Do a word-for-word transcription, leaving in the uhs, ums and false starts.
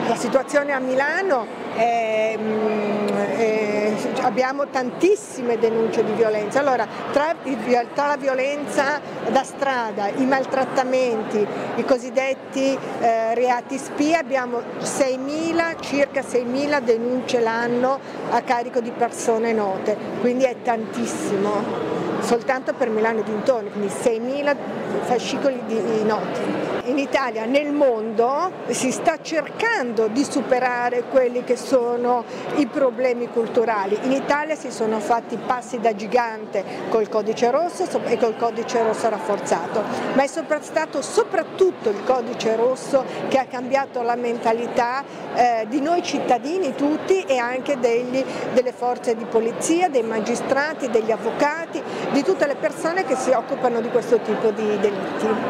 La situazione a Milano è, è, abbiamo tantissime denunce di violenza. Allora, tra, tra la violenza da strada, i maltrattamenti, i cosiddetti eh, reati spia, abbiamo seimila, circa seimila denunce l'anno a carico di persone note, quindi è tantissimo. Soltanto per Milano e dintorni, quindi seimila fascicoli di noti. In Italia, nel mondo, si sta cercando di superare quelli che sono i problemi culturali. In Italia si sono fatti passi da gigante col codice rosso e col codice rosso rafforzato, ma è stato soprattutto il codice rosso che ha cambiato la mentalità eh, di noi cittadini tutti e anche degli, delle forze di polizia, dei magistrati, degli avvocati, di tutte le persone che si occupano di questo tipo di delitti.